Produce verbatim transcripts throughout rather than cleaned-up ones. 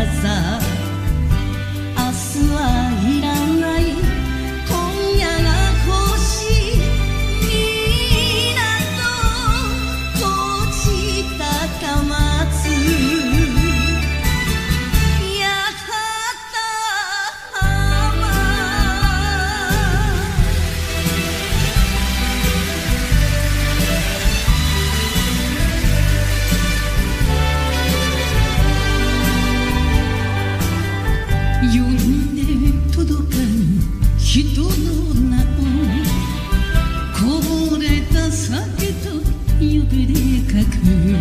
さ明日はいらない今夜が欲しい港閉じたか松呼んで届かぬ人の名をこぼれた酒と指で書く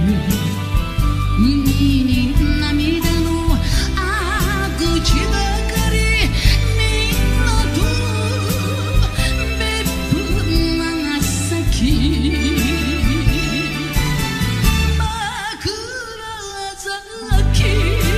海に涙のあ口ばかり港別府長崎枕崎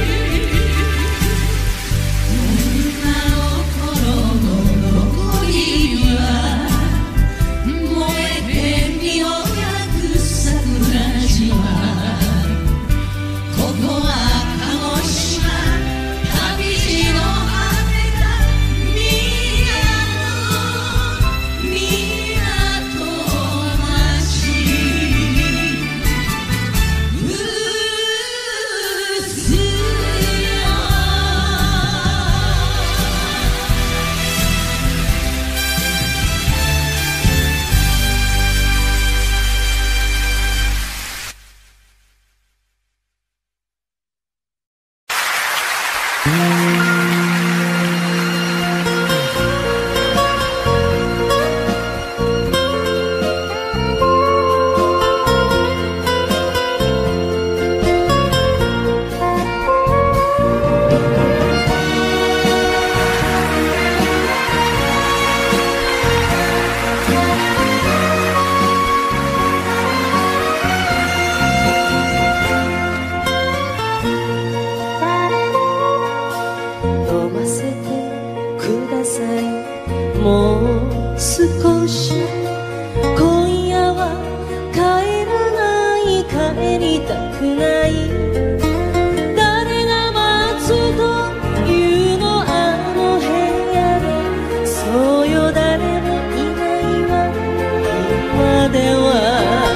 もう少し今夜は帰らない帰りたくない誰が待つというのあの部屋でそうよ誰もいないわ今では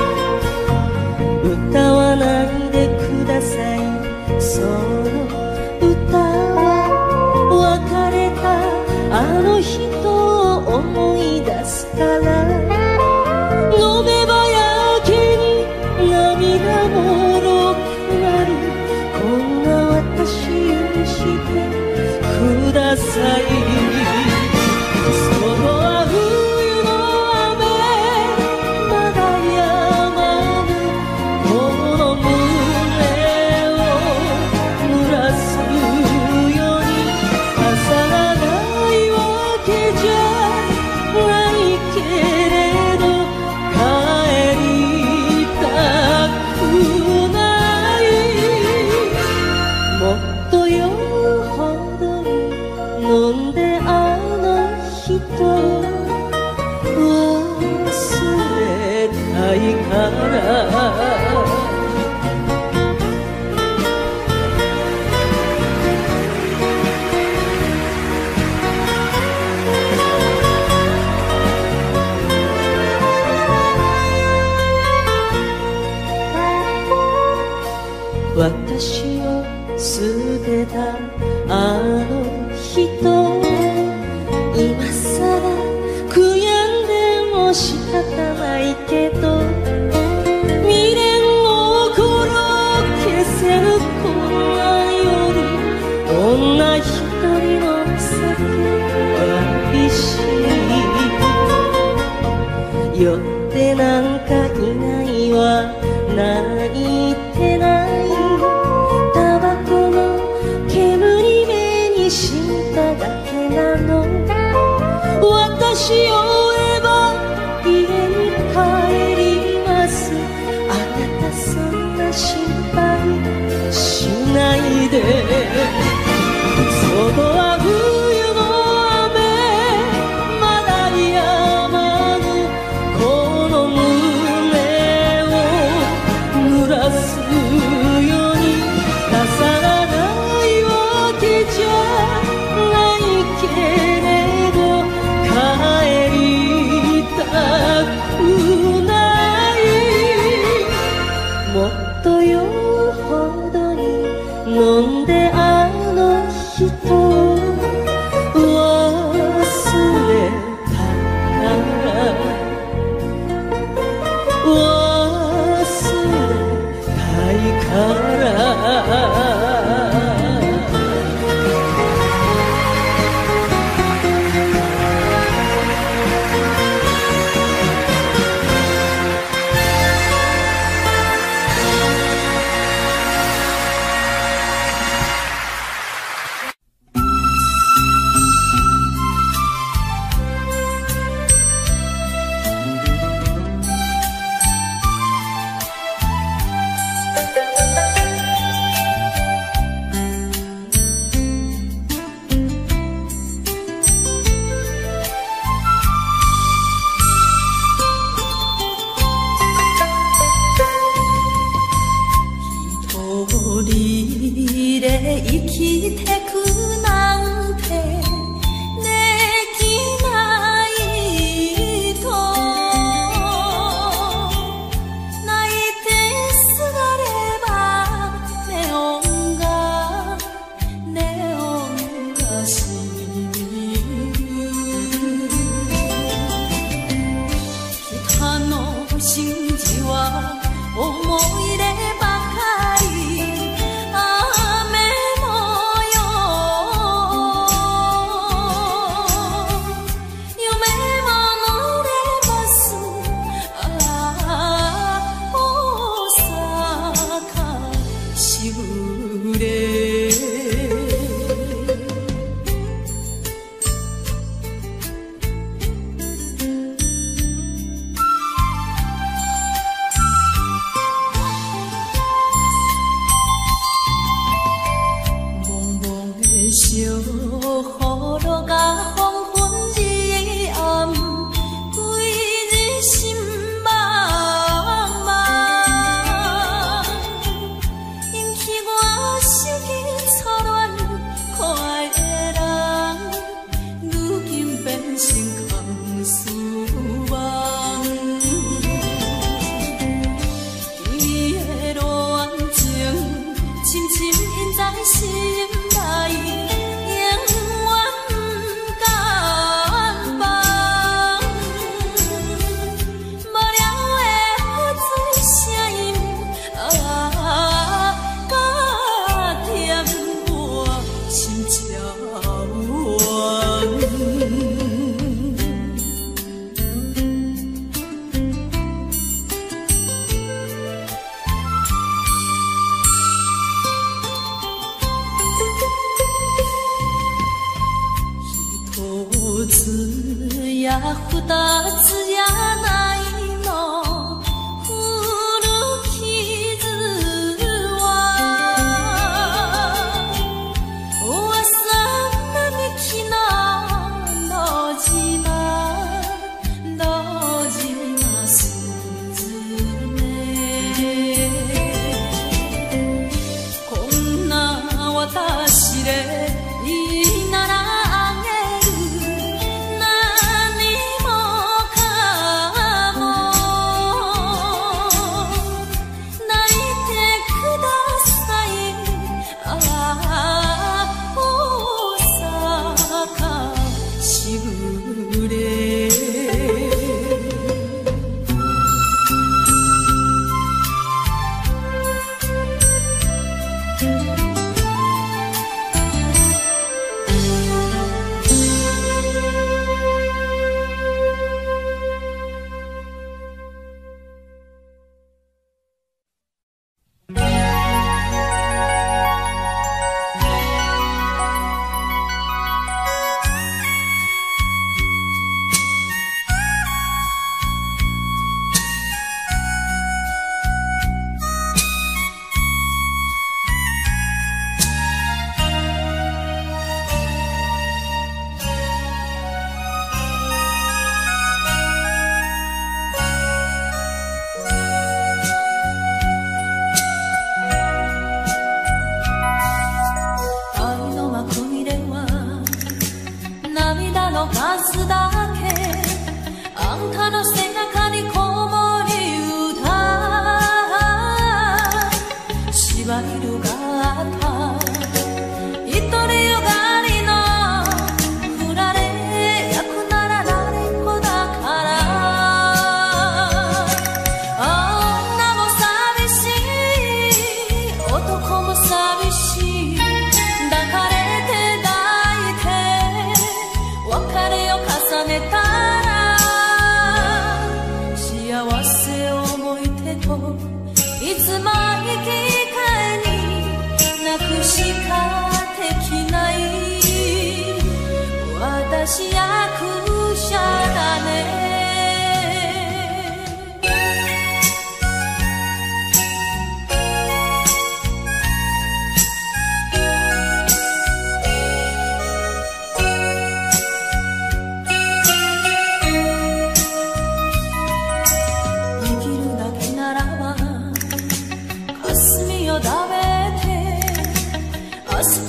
歌わないでくださいその歌は別れたあの人を思い出すから飲めばやけに涙もろくなるこんな私許してください外は冬の雨まだ止まぬこの胸を濡らすように朝がないわけじゃないけれど帰りたくないもっと酔うほどに飲んであの人を忘れたいから私を捨てたあの人今さら悔やんでも仕方ないけど未練を心消せるこんな夜女一人の酒寂しい酔ってなんかいないわ泣いてないタバコの煙目にしただけなの私を追えば家に帰りますあなたそんな心配しないで外は冬の雨まだ止まぬこの胸を濡ワイルがあった一人よが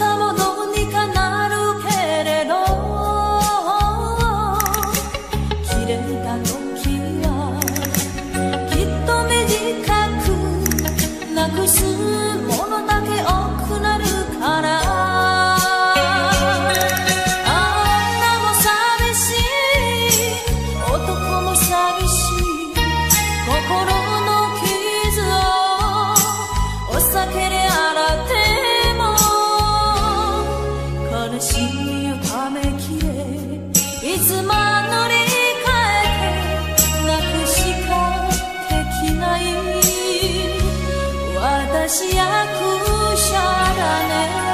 さもどうにかなるけれど、切れた時はきっと短く、なくすものだけ多くなるから。女も寂しい、男も寂しい、心の傷をお酒で洗って悲しみをためきれ、いつも乗り換えて泣くしかできない私役者だね。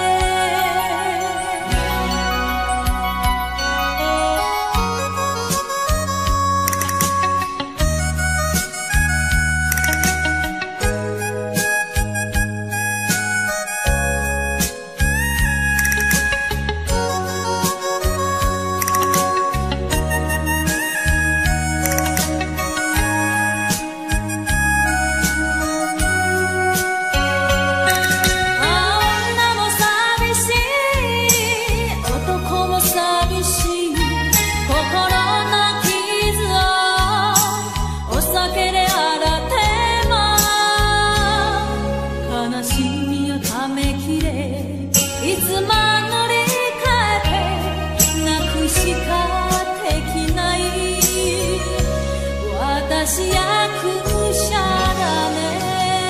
私役者だね。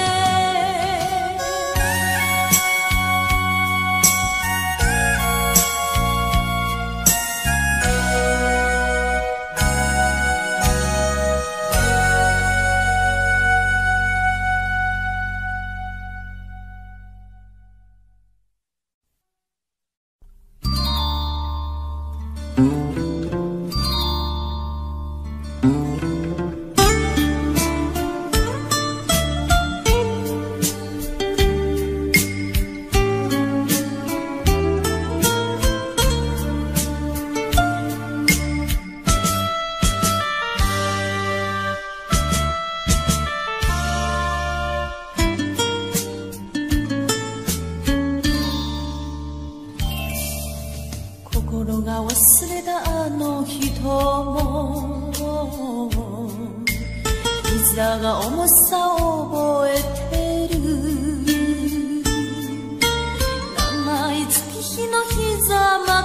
心が忘れたあの人も膝が重さを覚えてる。長い月日の膝枕、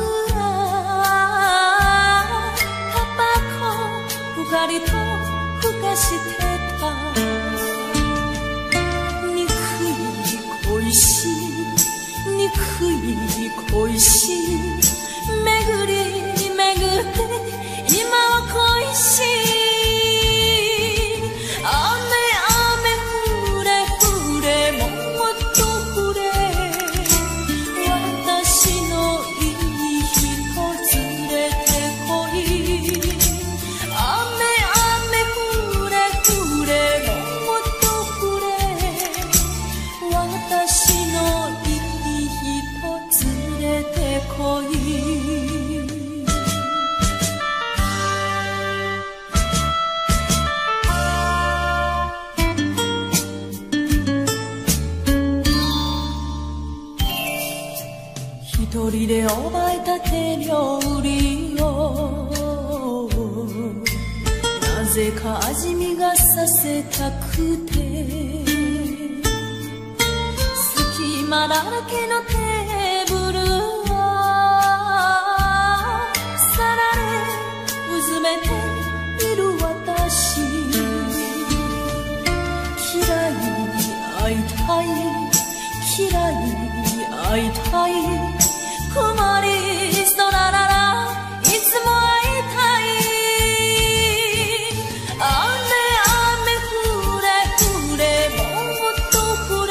タバコふかりとふかしてた。憎い恋しい、憎い恋しい、巡り巡って今は恋しい。雨雨降れ降れもっと降れ、私のいい人連れてこい。雨雨降れ降れもっと降れ、私のいい人連れてこい。一人で覚えた手料理をなぜか味見がさせたくて、隙間だらけのテーブルを皿でうずめている私、嫌いに会いたい、嫌いに会いたい、曇り空ならいつも会いたい。雨雨降れ降れもっと降れ、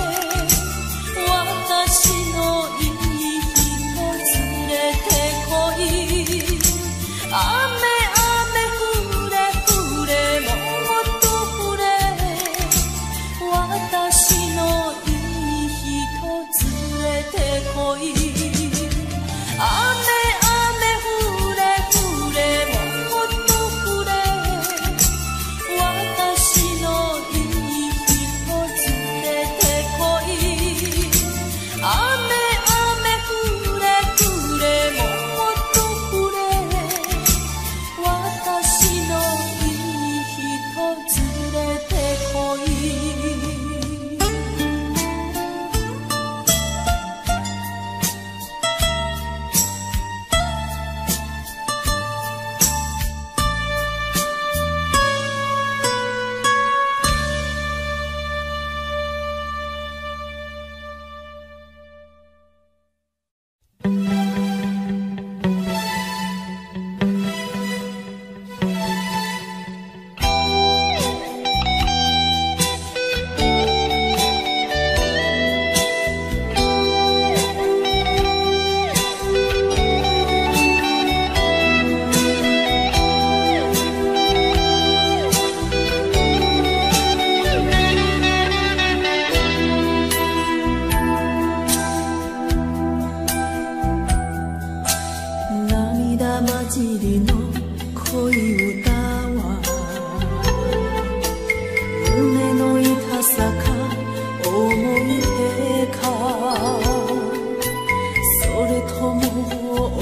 私のいい人連れてこい。雨雨降れ降れもっと降れ、私のいい人連れてこい。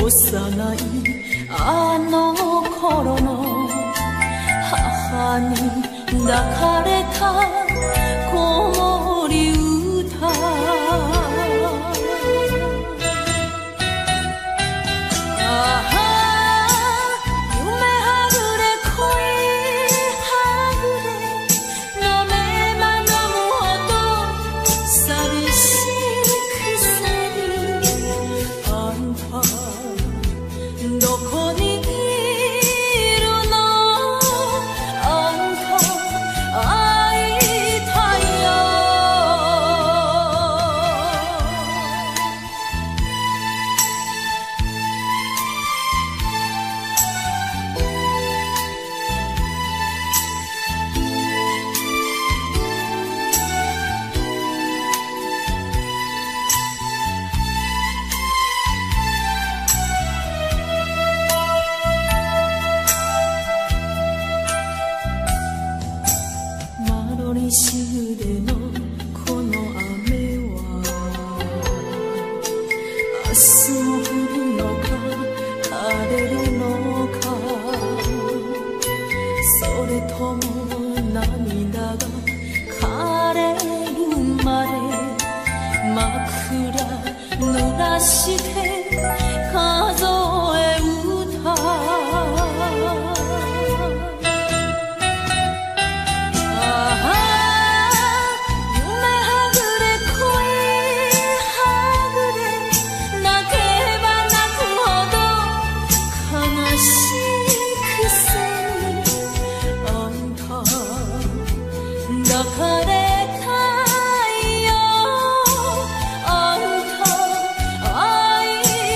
幼いあの頃の母に抱かれた子守歌西でのこの雨は明日も降るのか晴れるのかそれとも涙が枯れるまで枕濡らして数え歌抱かれたいよあんた会い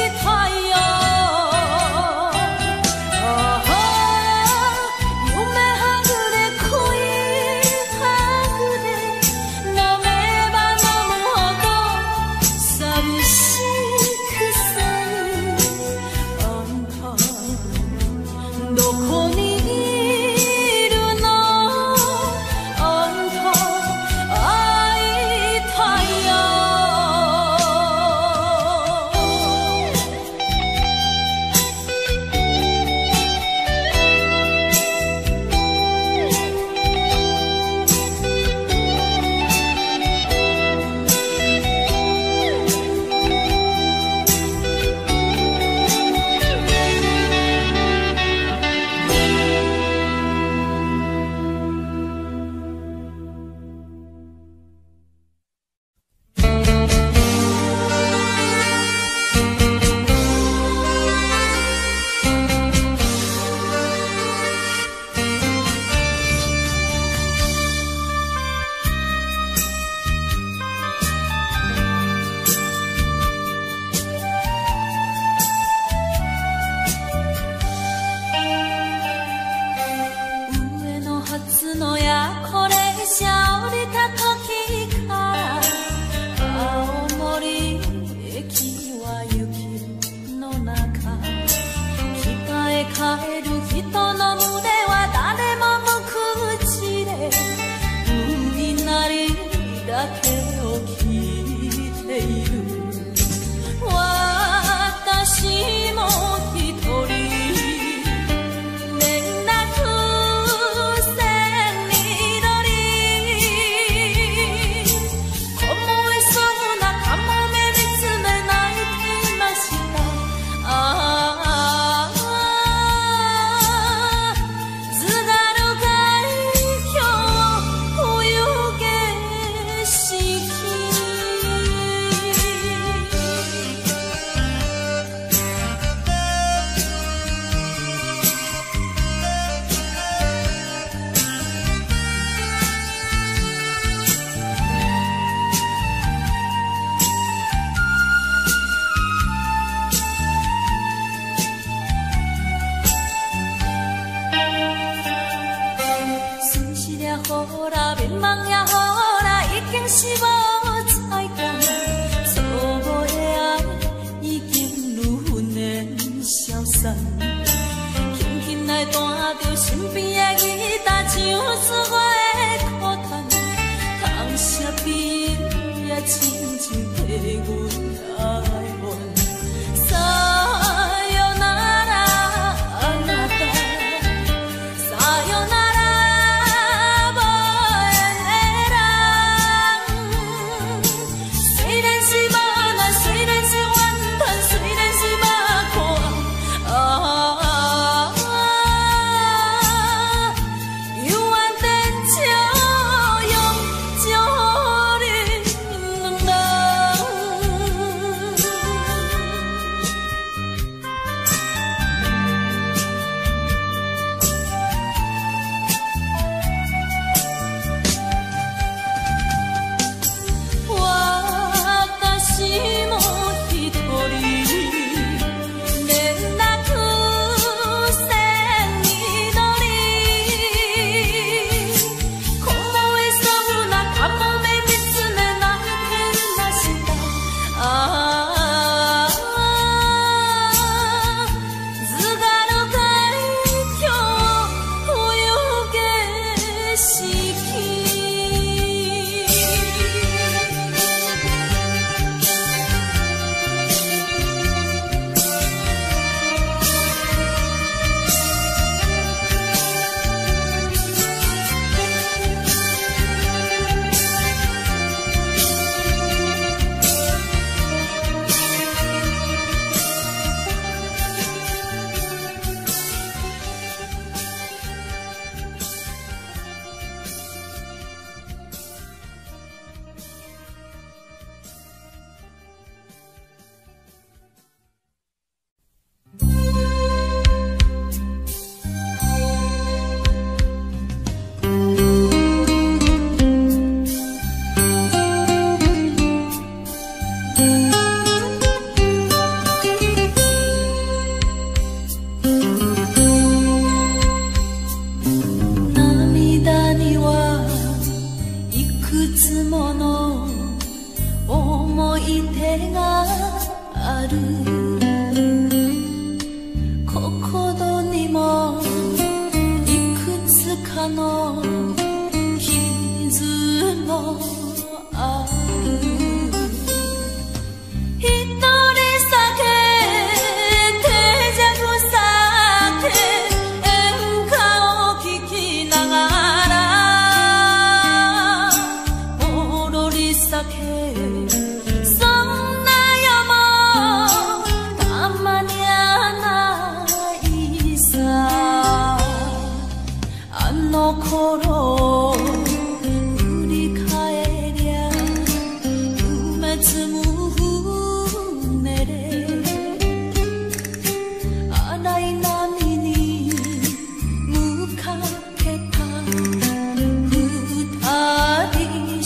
心にもいくつかの傷もある。一人酒手酌酒演歌を聴きながらもろり酒そんな夜もたまにゃないさ。あの頃振り返りゃ夢つむ船で荒い波に向かけた二人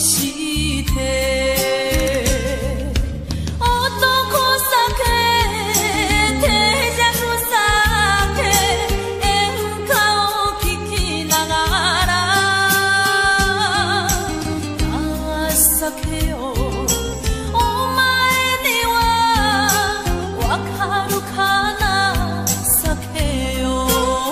して男酒手酌酒演歌を聴きながら情けよお前にはわかるかな酒よ。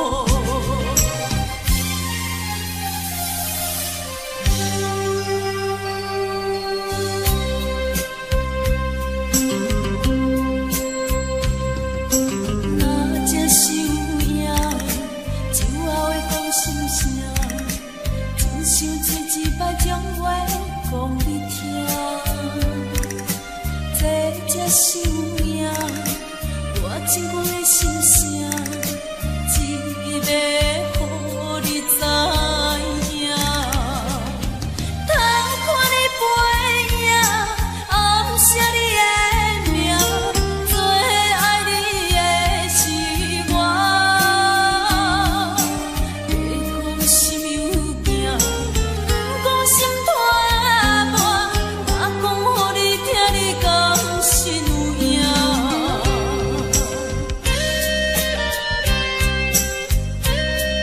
那这心影，酒后的讲心声，真想吹一摆将话讲你听。这这心影，我真久的心声，只要予你知影。通看你背影，暗写你的名，最爱你的是我。要讲什么有惊，不讲心拖磨，若讲予你听，你甘心有影？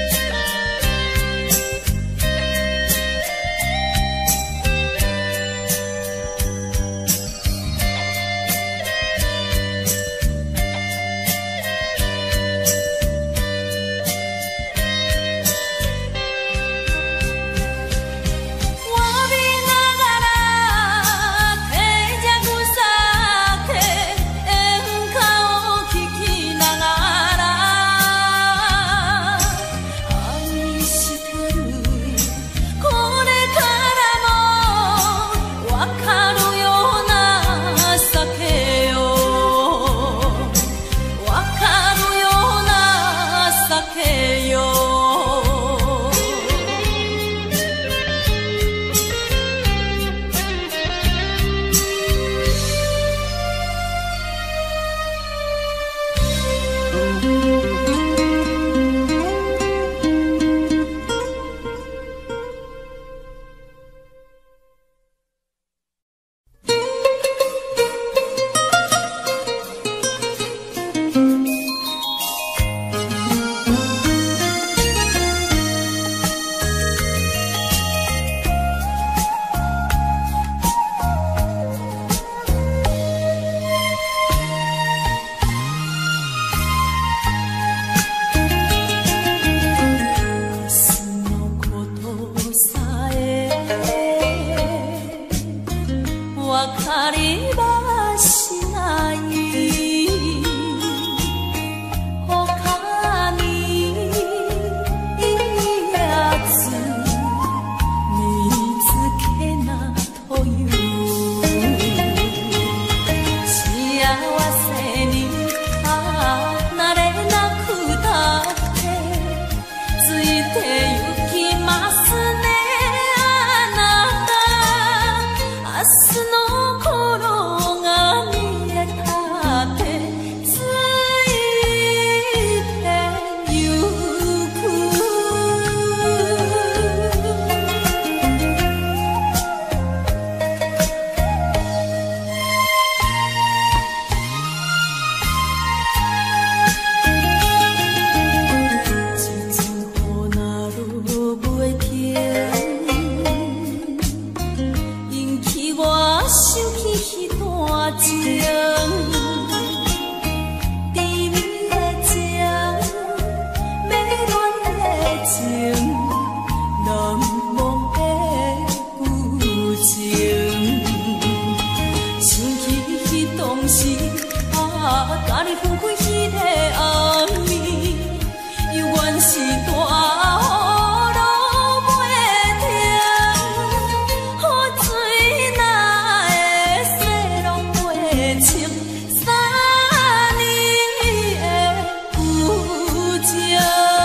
甲你分开迄个暗暝，原是大雨落袂停，雨水哪会洗拢袂清三年的旧情。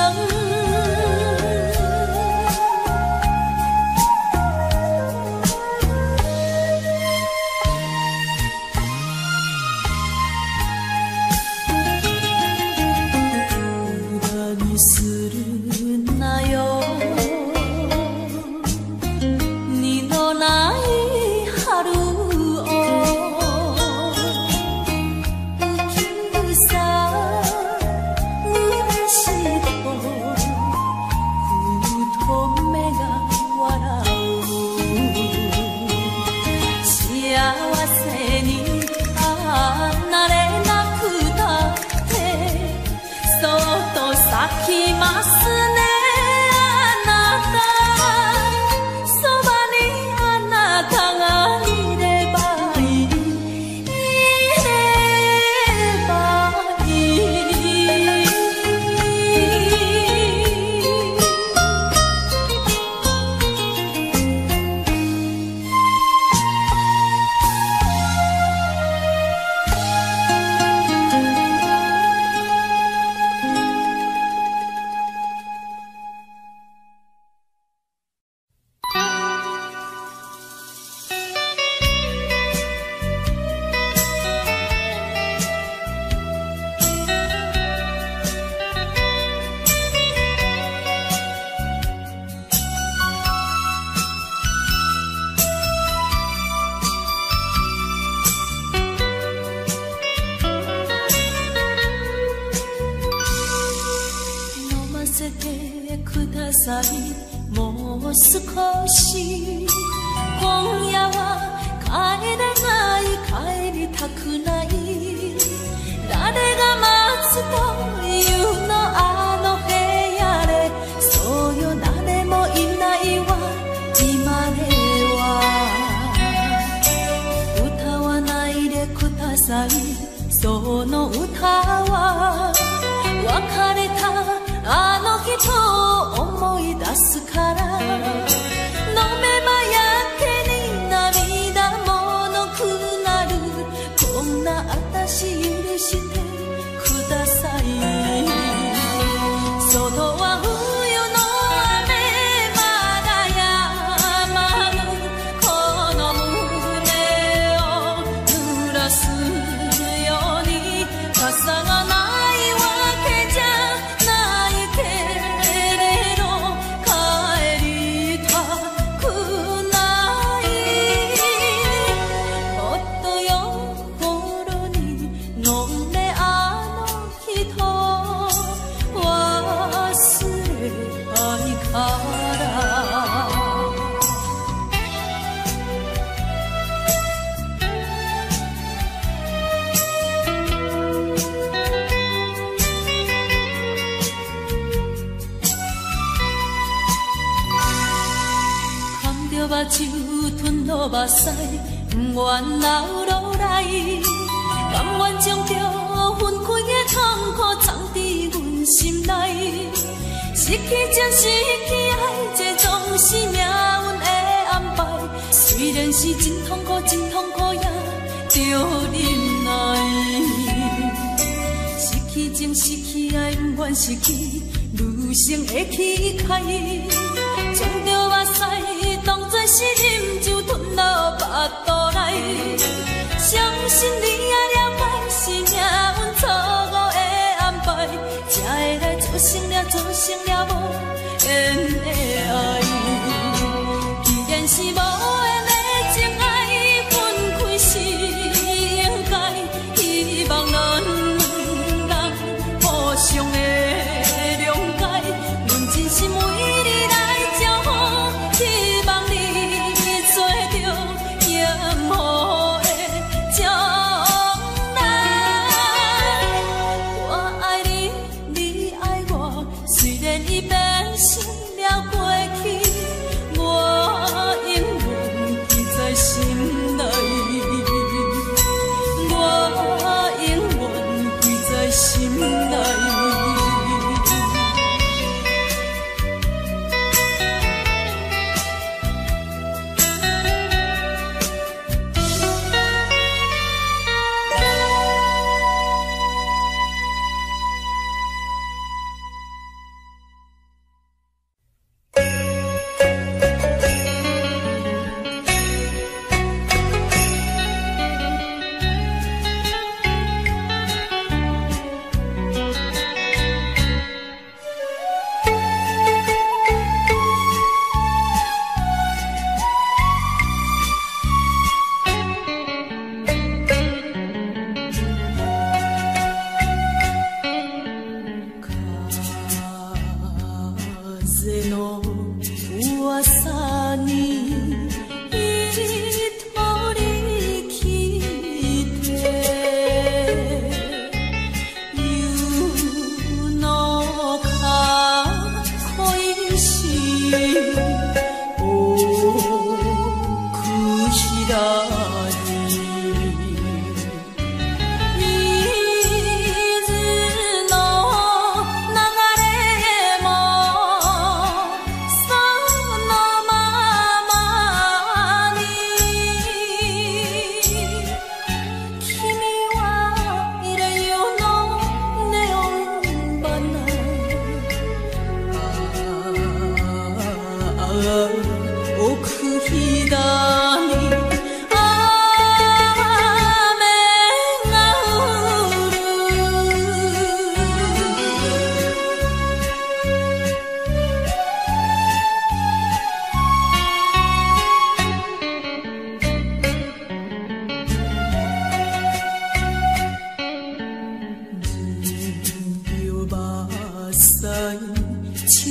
もう少し今夜は帰れない帰りたくない誰が待つというのあの部屋でそうよ誰もいないわ今では歌わないでくださいその歌は別れたあの人を思い出すから飲めばやけに涙もろくなるこんな私許してください外は冬の雨まだ止まぬこの胸を濡らすように傘がないわけじゃ酒吞落目屎，不愿流落来，甘愿将这分开的痛苦藏伫阮心内。失去情，失去爱，这总是命运的安排。虽然是真痛苦，真痛苦，也着忍耐。失去情，失去爱，不愿失去女性的气概，将着目屎。当作是饮酒吞落腹肚内，相信你也了解是命运错误的安排，才会来造成了造成了无缘的爱。既然是无缘的情爱，分开是应该，希望咱两人互相的谅解，用真心为你来招呼。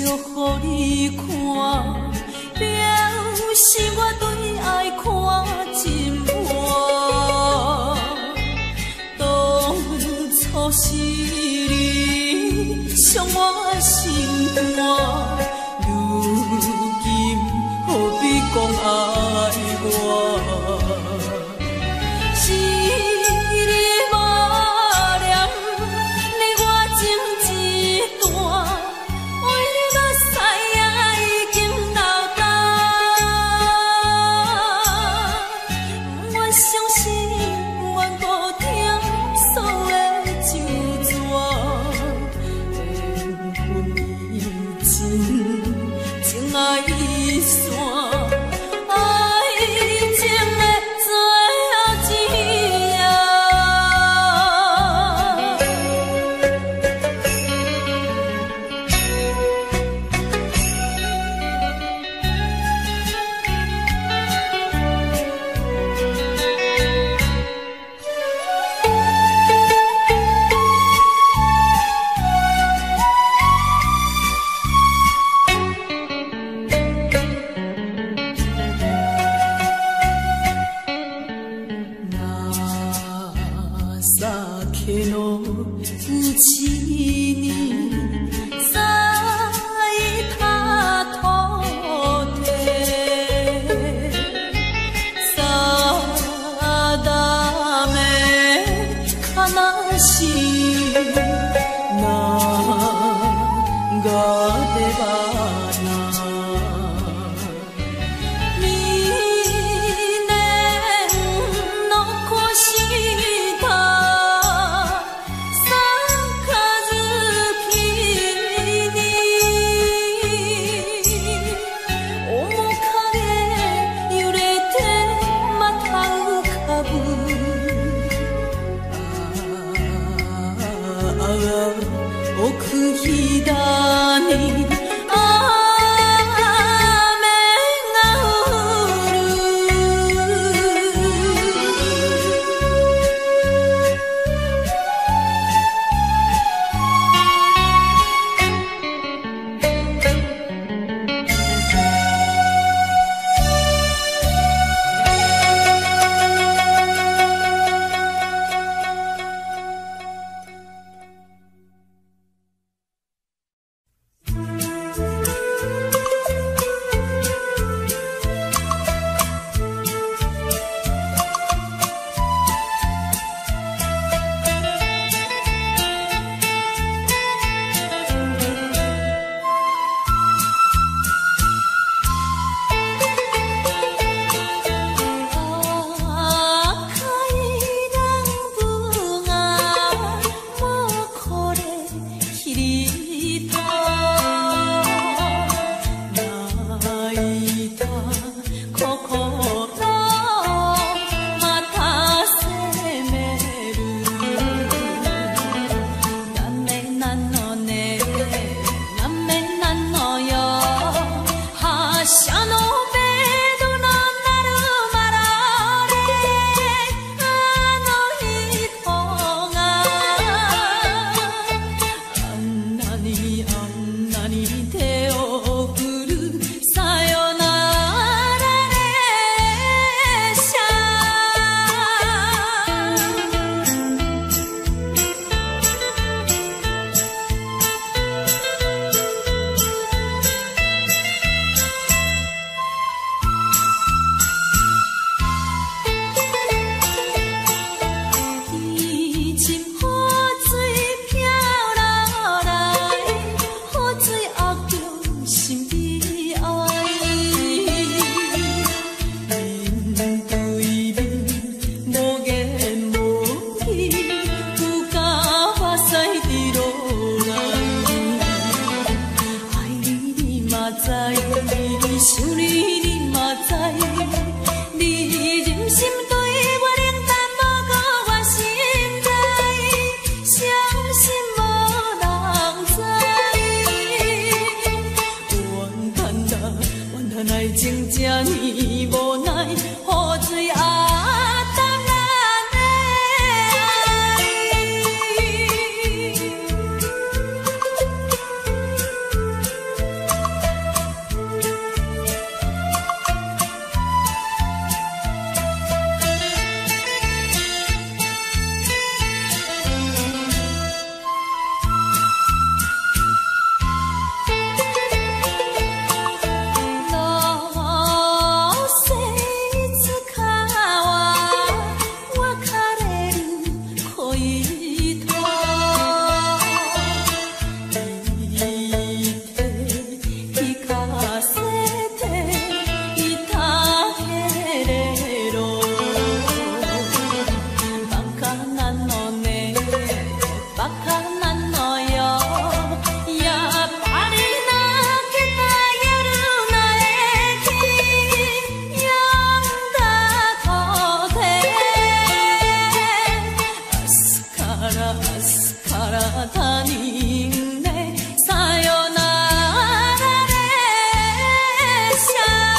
予你看，表示我对爱看真破。当初是你伤我心肝，如今何必讲爱我？是你无念，你我情一段，为你目屎也已经流干。我相信阮无听所的旧纸，缘分已尽，情爱已散。奥左に体にねさよなら列車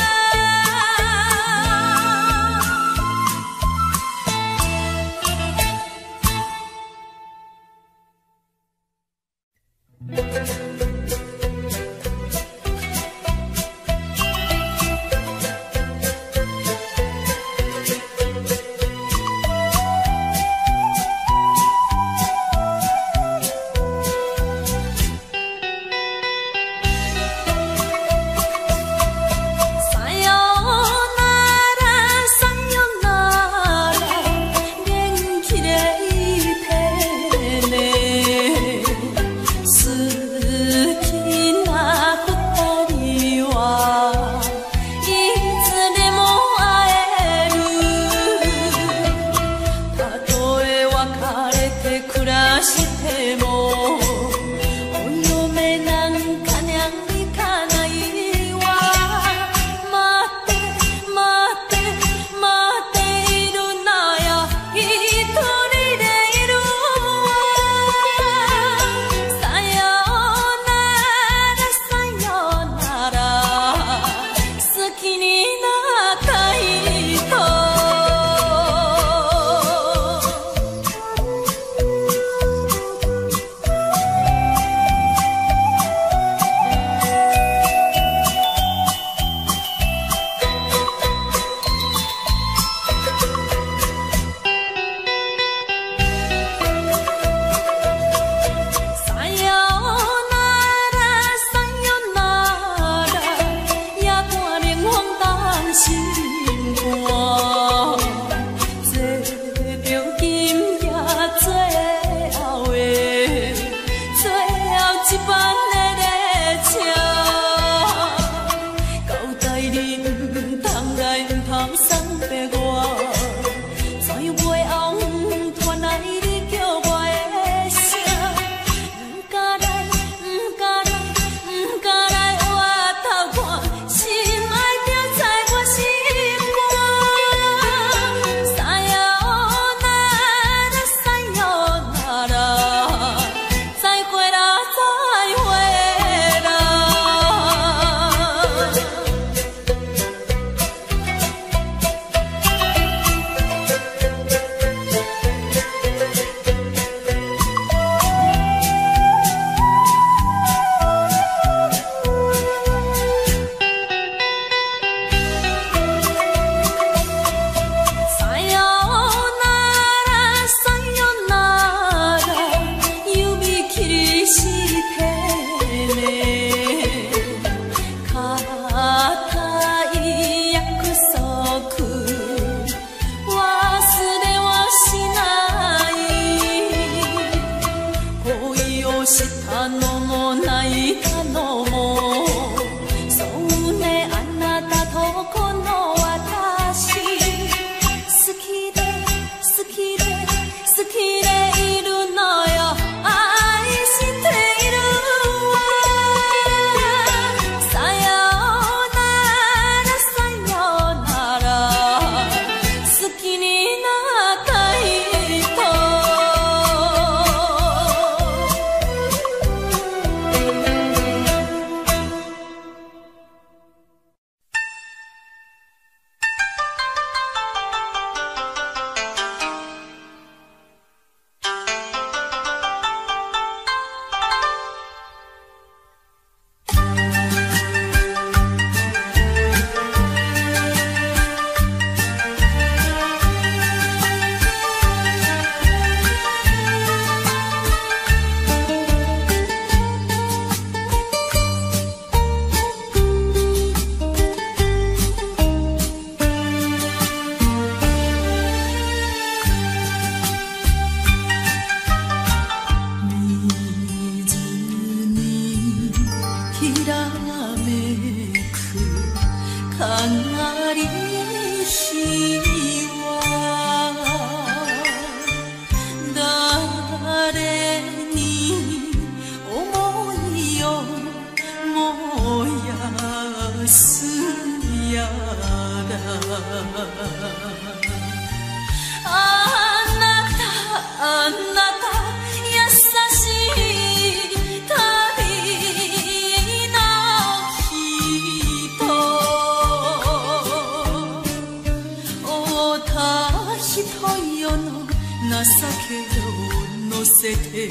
けを乗せて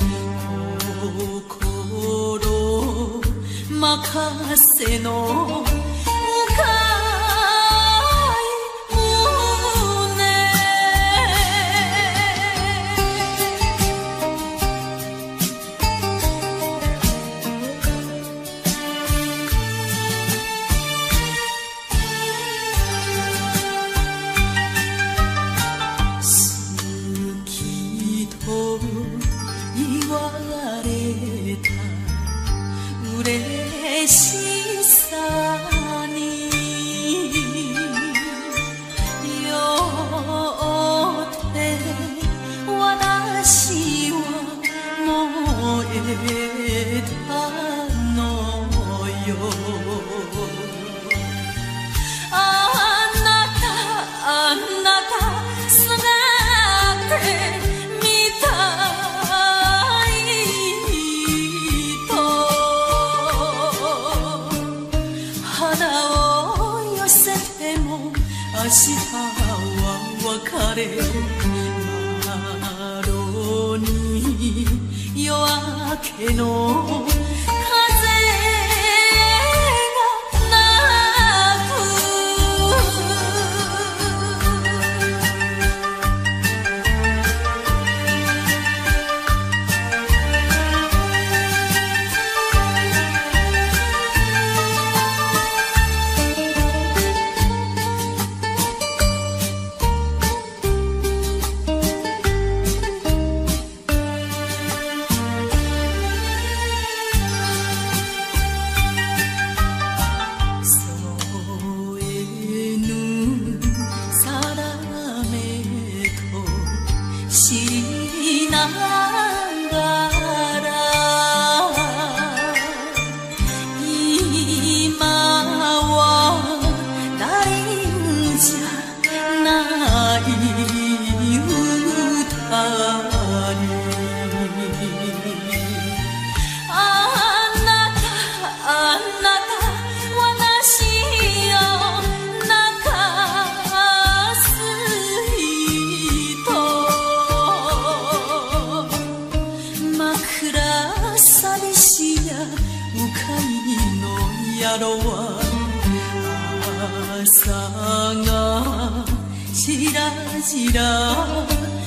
心任せの嬉しさに酔って私は燃えたのよ。あなたあなたすがってみた明日は別れマロに夜明けのしながら今はないんじゃない歌にあなたあなた私を泣かす寂しや鵜飼の宿は朝がじらじら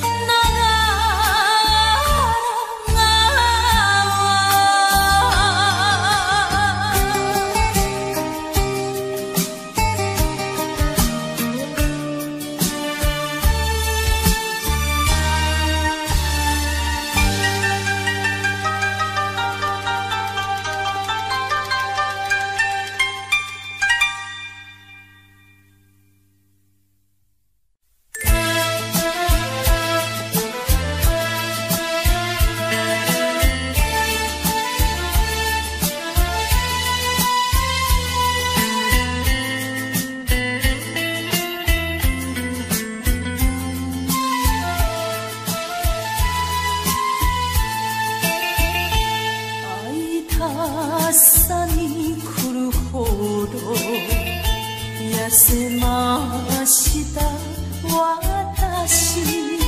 朝に来るほど痩せました私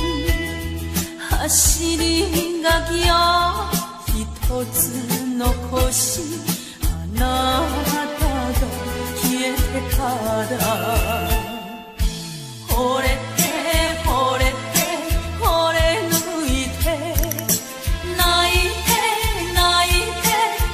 走り書きを一つ残しあなたが消えてから惚れて惚れて惚れ抜いて泣いて泣いて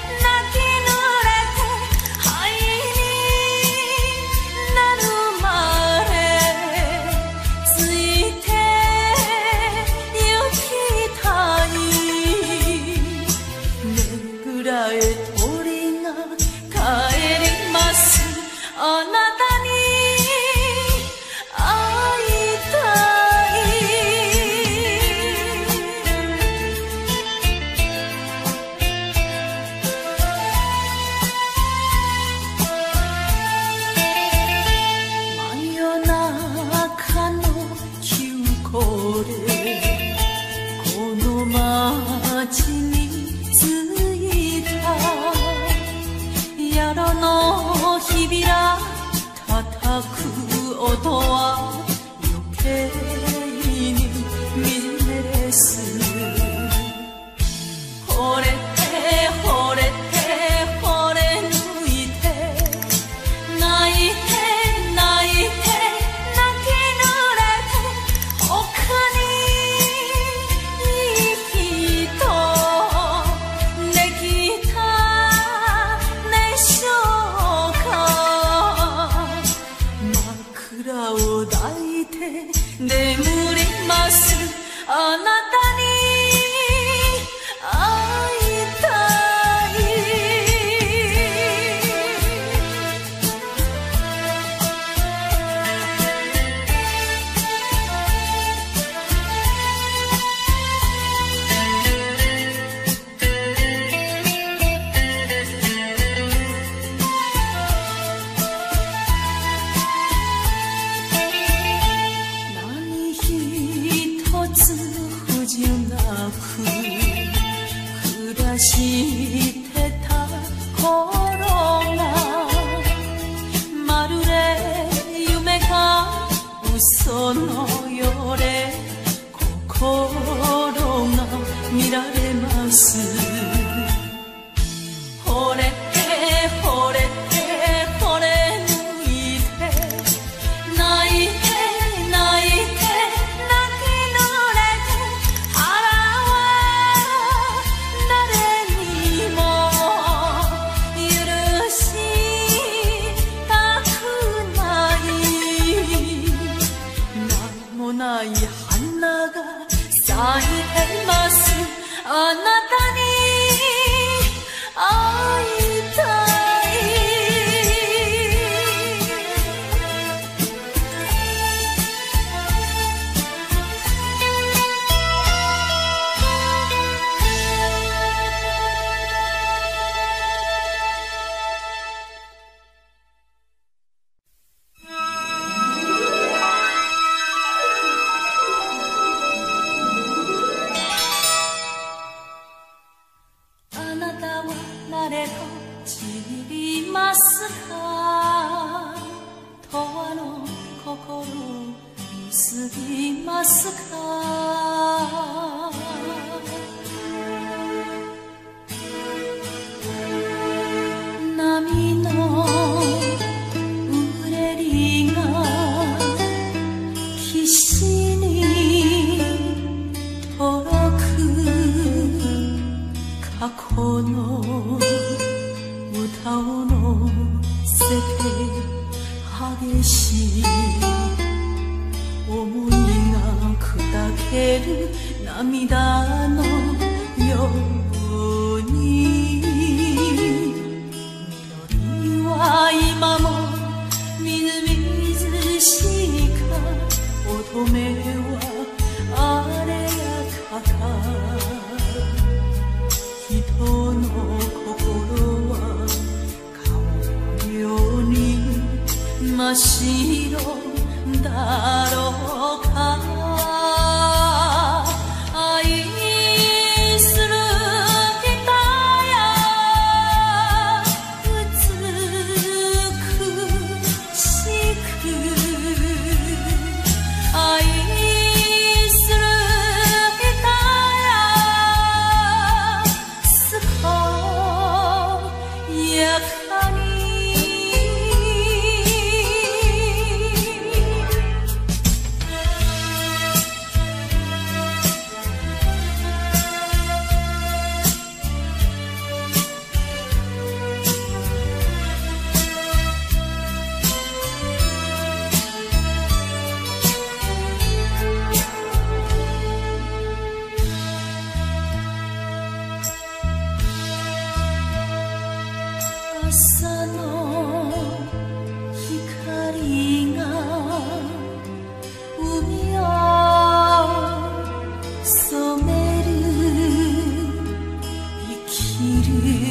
鳥が帰りますあなたに会いたい真夜中の急行でこの街に宿のひびら叩く音は余計にしてた頃がまるで夢が嘘のようで心が乱れます惚れて惚れて惚れ抜いて泣いて泣いて泣き濡れて腹は誰にも許したくない何もない花が咲いてますあなたに会いたいあなたは誰と知りますか永遠の心を結びますか波のうねりが岸に届く過去の歌を乗せて激しい思いが砕ける涙のように緑は今もみずみずしいか乙女はあれやかか人の心は顔のように真っ白だろうか愛する人や美しく愛する人ややかに朝の光が海を染める生きる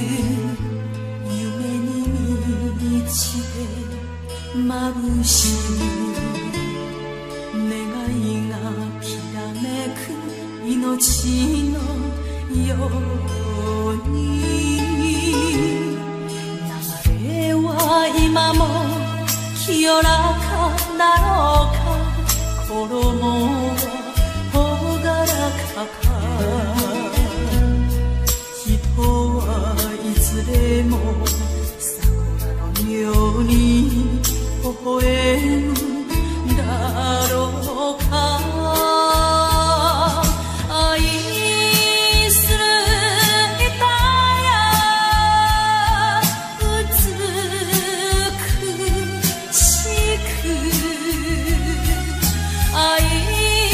夢に満ちて眩しい願いがきらめく命のように今も清らかだろうか衣は朗らかか人はいずれも桜のように微笑むだろうか愛する人や美しく愛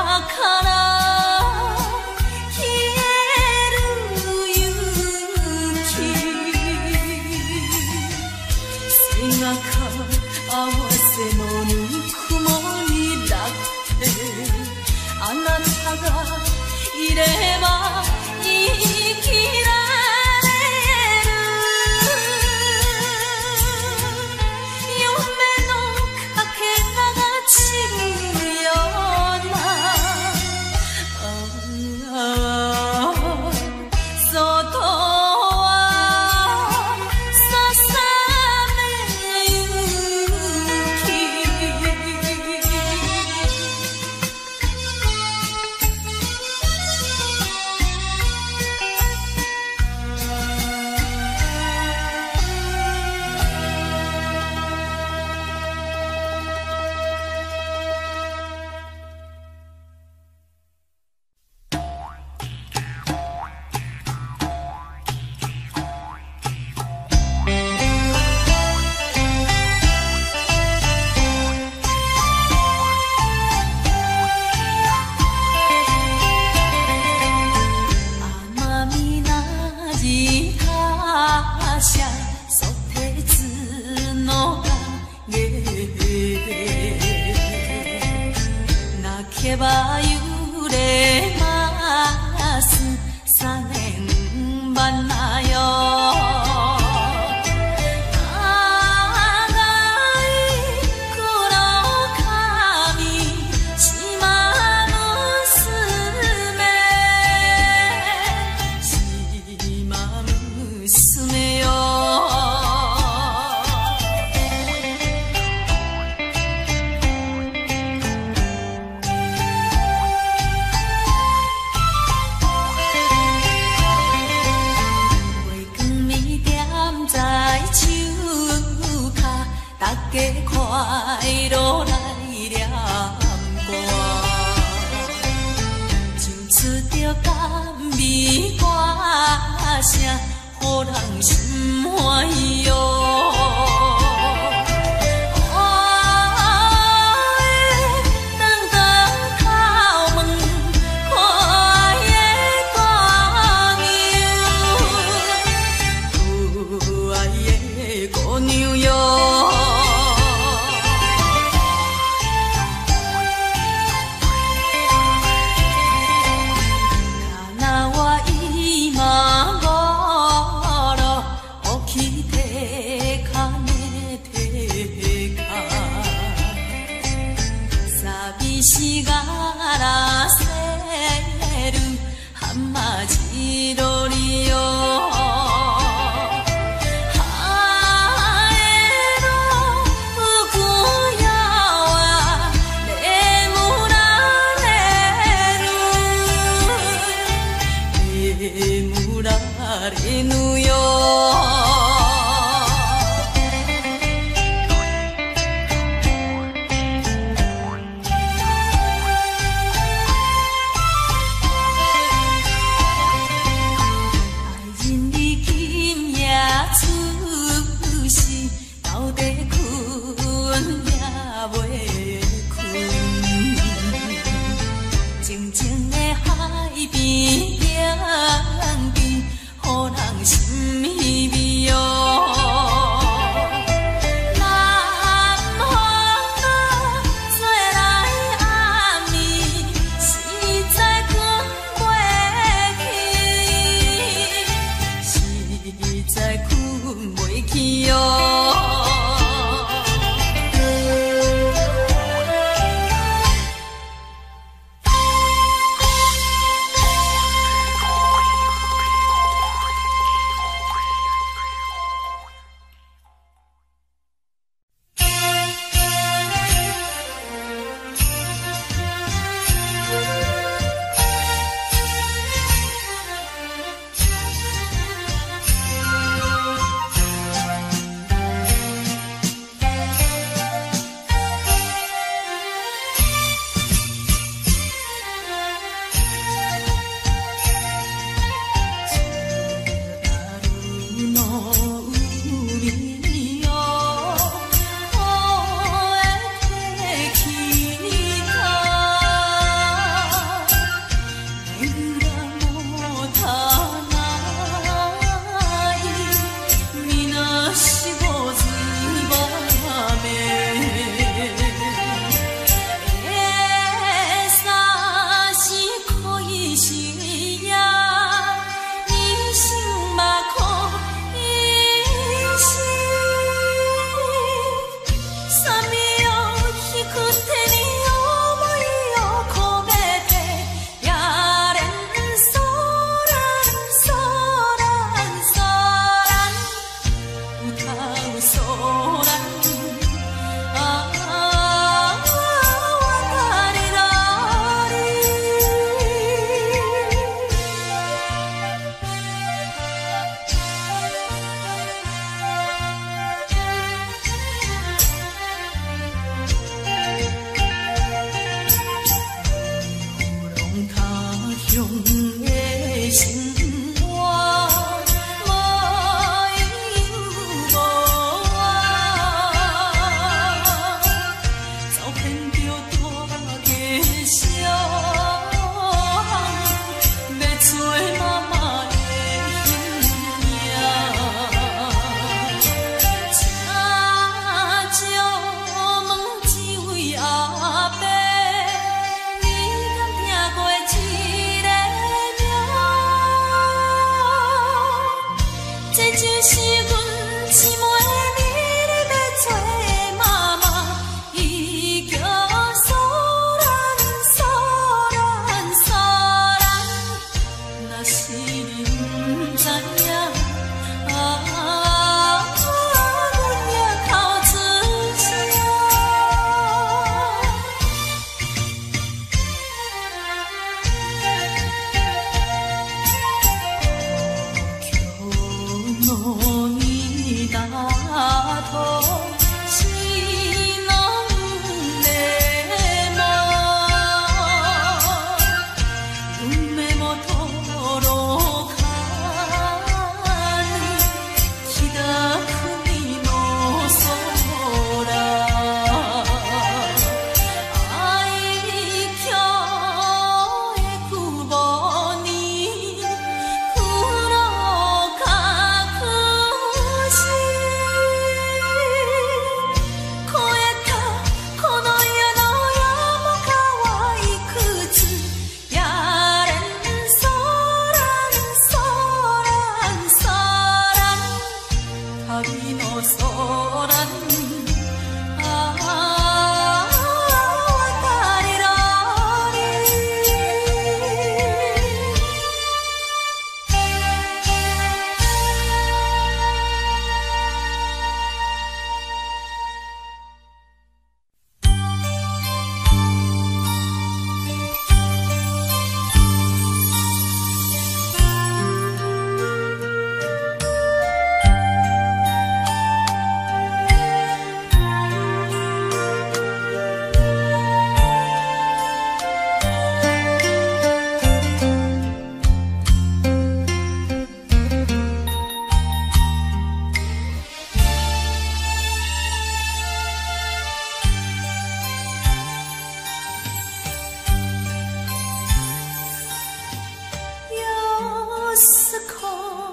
から消える雪背中合わせのぬくもりだってあなたがいれば生きられる夢のかけらが散るような外はささめ雪揺れます三年花よ長い黒髪島娘島娘よ大家快樂來念歌，唱出着甘美歌聲，予人心歡喜喲。しがらせる浜地鶏よハエの服屋は眠られる眠られぬよ永的生活无有无走遍着大街小要做妈妈的形影，请借问这位阿伯，你敢听过一个名？这就是阮姊妹你要做妈妈，伊叫苏兰苏兰苏兰。若是你不知影，啊，阮也哭出声。今日大头是拢的梦，夢も届かぬ北国の空。愛嬌へ久保に黒隠し越えたこの世の山川いくつやれんそらんそらんそらん旅の空にああ渡りろよすこ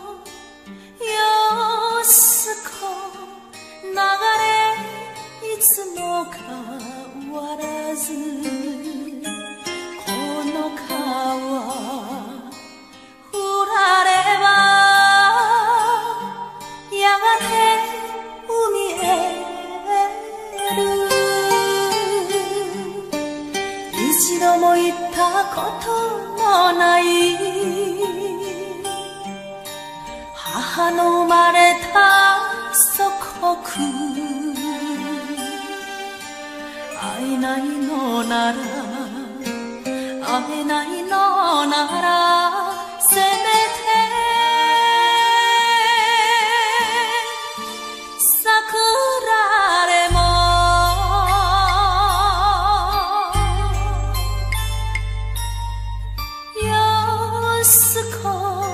よすこ流れいつも変わらずこの川振らればやがて海へ一度も行ったことのない母の生まれた祖国、会えないのなら会えないのならせめて桜でもよすこ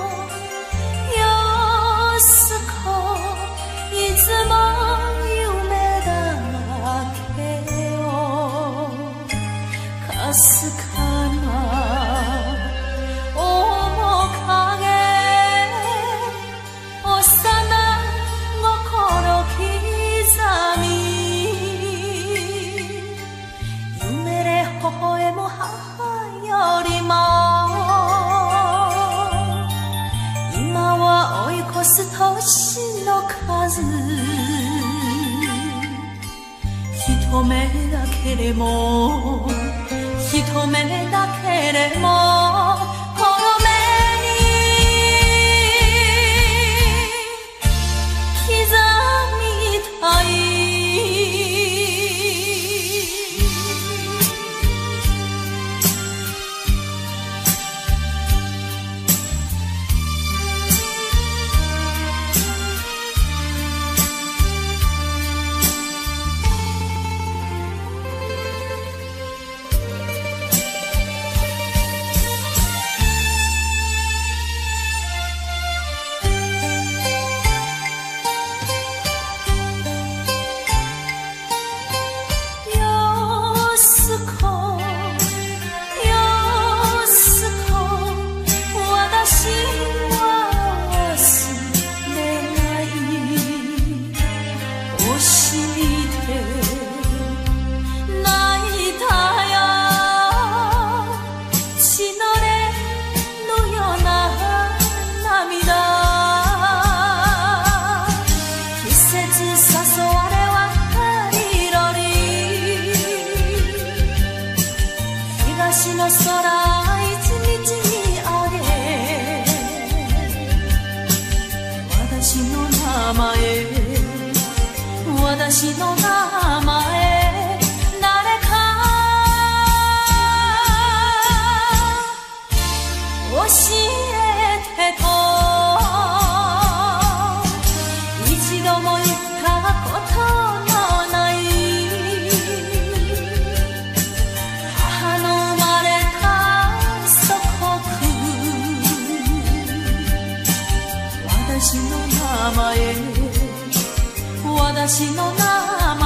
よすこいつも夢だけをかすかな面影幼心刻み夢で微笑む母よりも今は追い越す年の数一目だけでも一目だけでもこの目に刻みたい私の名前誰か教えてと一度も言ったことのない母の生まれた祖国私の名前私の名前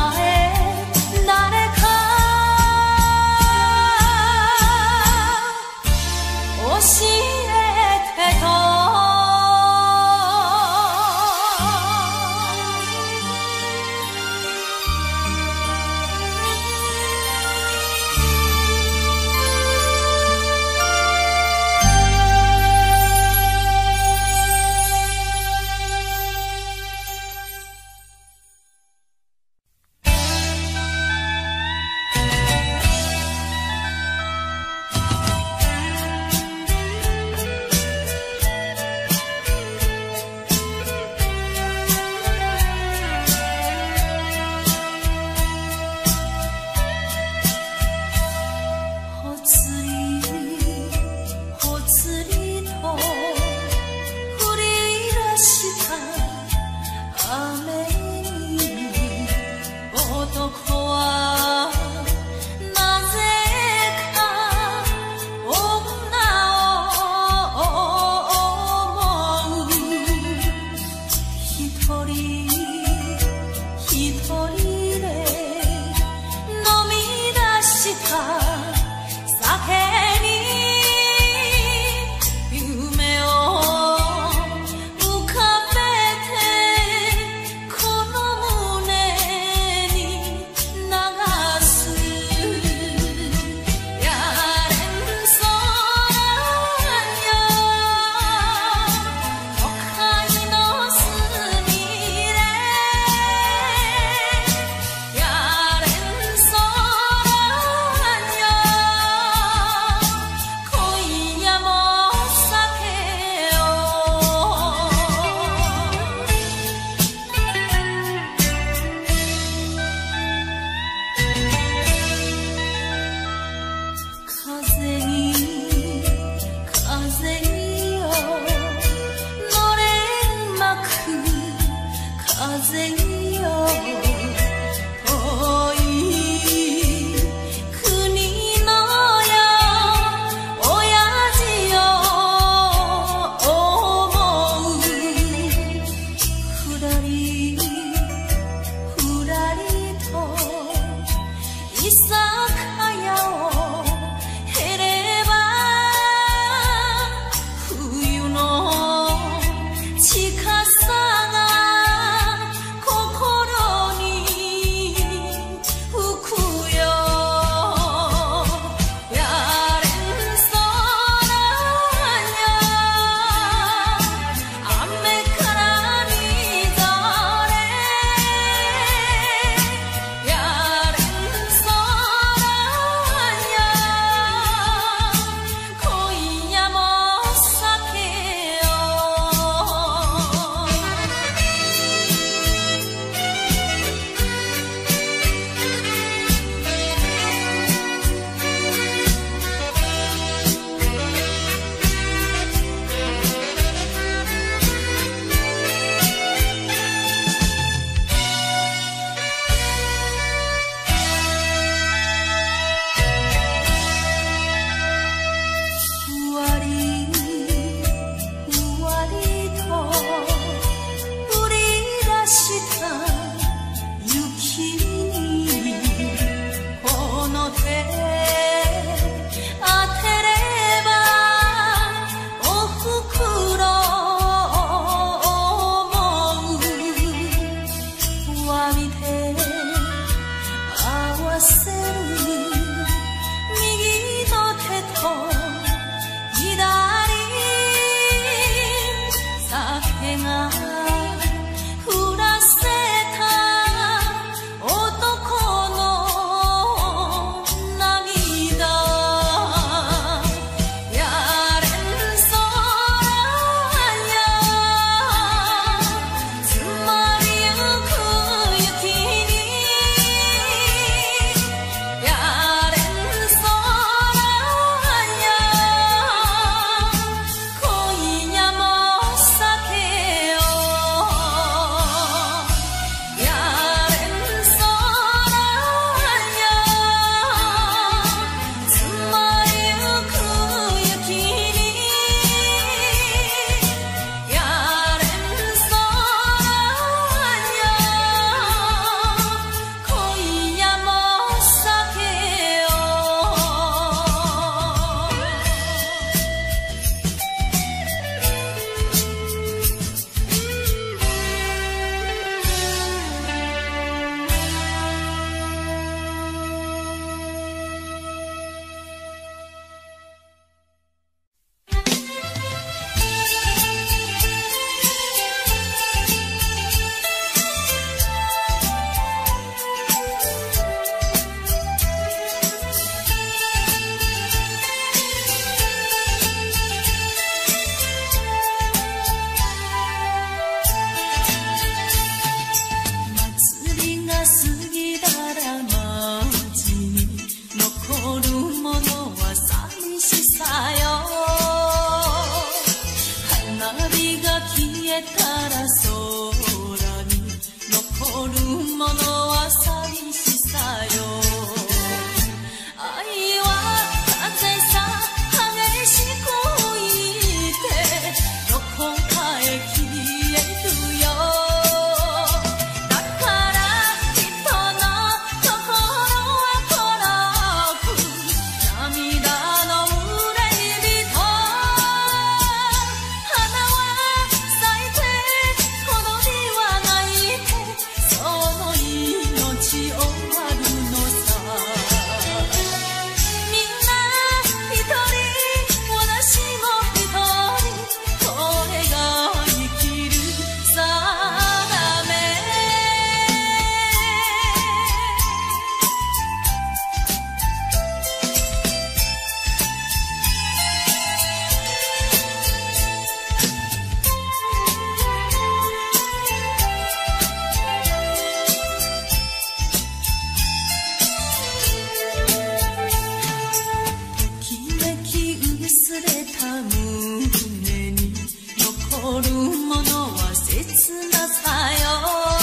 すれた胸に残るものは切なさよ。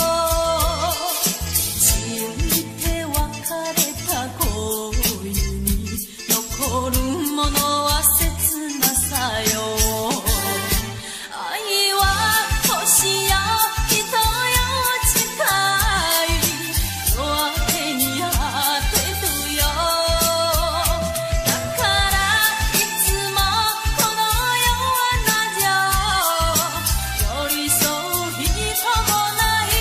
信じて別れた恋に残るものは切なさよ。愛は星や人よ近い夜明けにあってるよ。だからいつもこの世はなじょ寄り添う人もない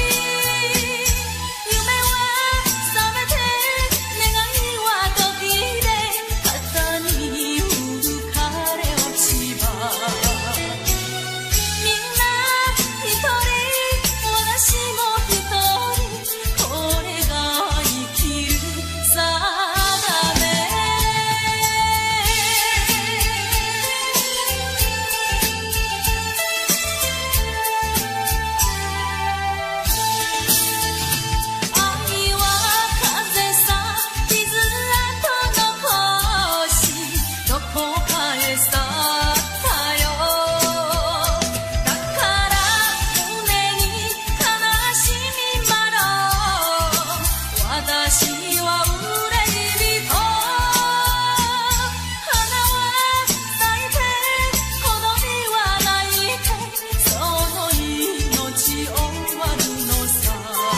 夢は覚めて願いは途切れ肩に浮かれ落ち葉みんな一人私も一人これが生きる定め。愛は風さ傷跡残しどこかへ去ったよ。だから胸に悲しみまろ私は憂い人。花は咲いて好みは泣いてその命終わるのさ。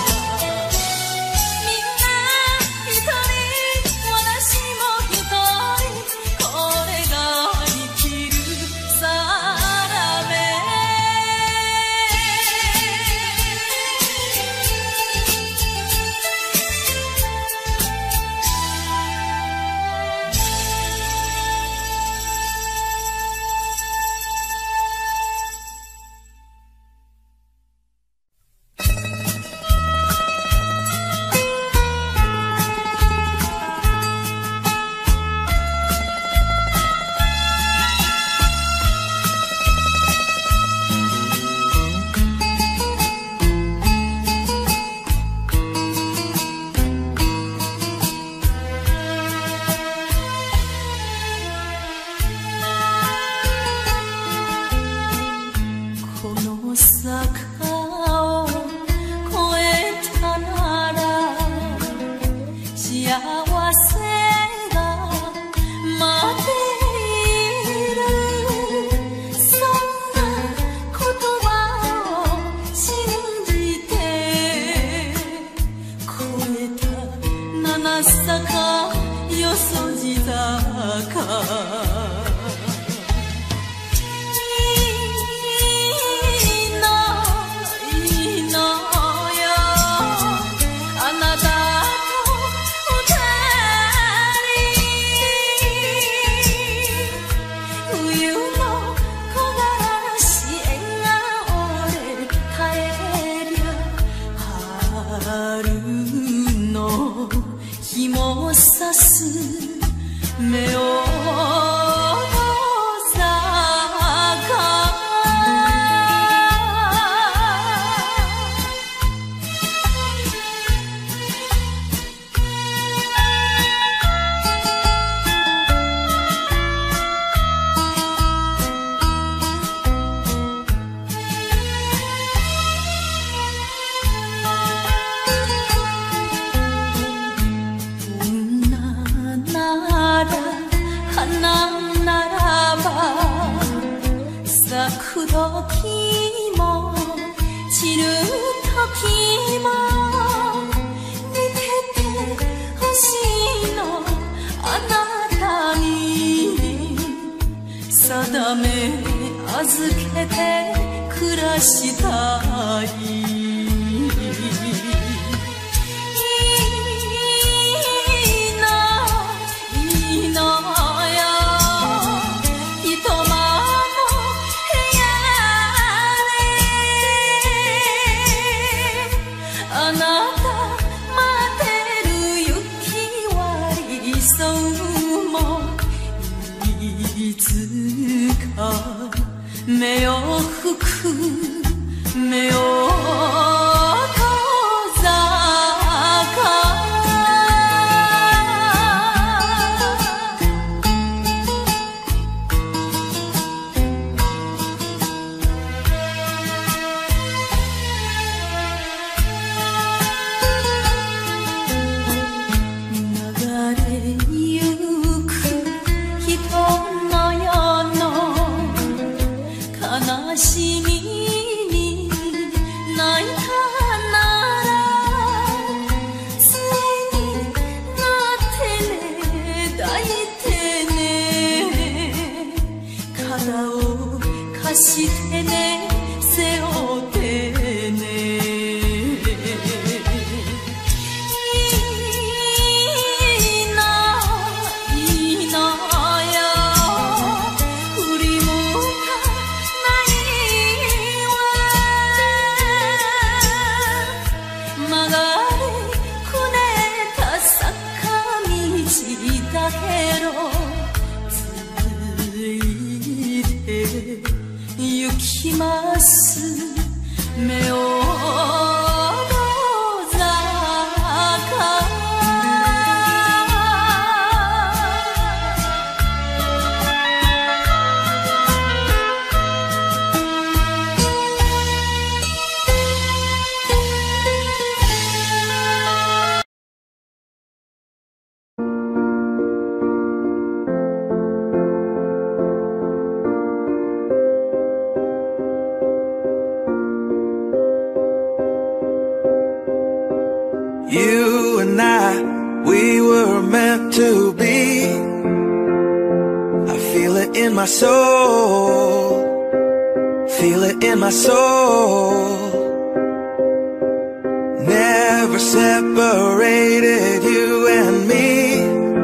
みんな一人私も一人これが生きる定め。この坂を越えたなら幸せが待っている。そんな言葉を信じて越えた七坂よそじ坂。いいのいいのよあなたと二人冬の木枯らし笑顔で耐えりゃ春の日もさす目を咲く時も散る時も似ててほしいのあなたに定め預けて暮らしたい。あなた待ってる雪は理想もいつか目を吹く目を閉ざか 나야 너悲しみに泣いたなら杖になってね抱いてね肩を貸してね背負ってね行きます目を遠ざか You and I, we were meant to be. I feel it in my soul, feel it in my soul. Never separated, you and me.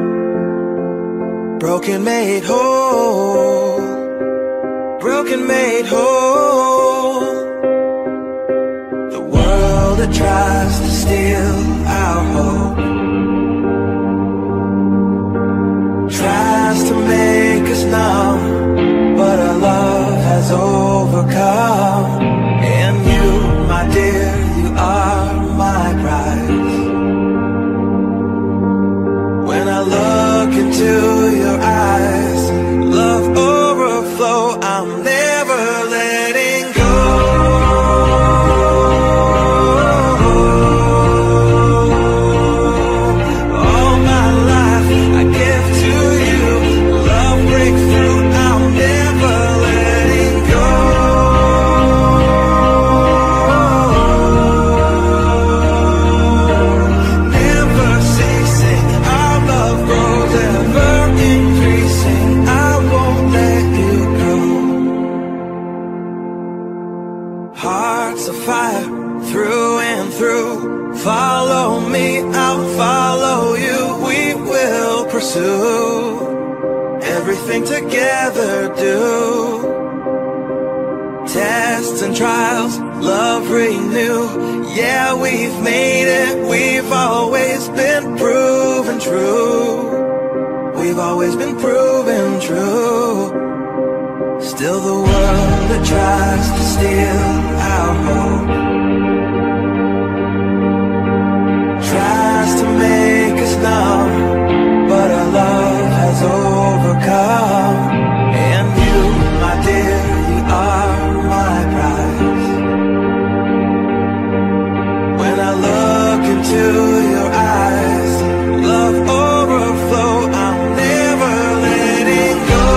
Broken made whole, broken made whole. The world that tries to steal our hope tries to make us numb, but our love has overcome. And you, my dear, you are my prize. When I look into your eyes, love overflow, I'm never letting go. Hearts of fire through and through. Follow me, I'll follow you. We will pursue everything together, do tests and trials, love renew. Yeah, we've made it, we've always been proven true. We've always been proven true. Still the world that tries to steal our hope tries to make us numb, but our love has overcome. And you, my dear, you are my prize. When I look into your eyes, love overflow, I'm never letting go.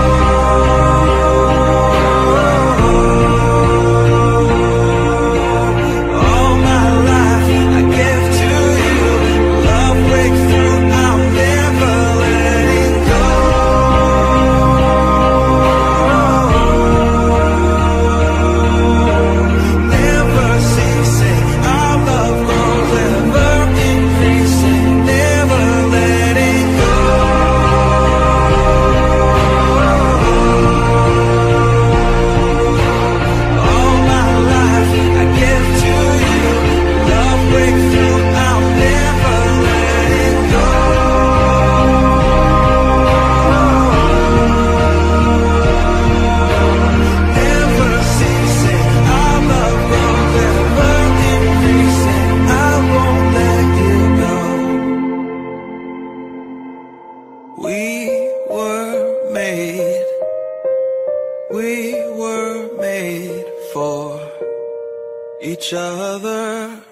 We were made, we were made for each other.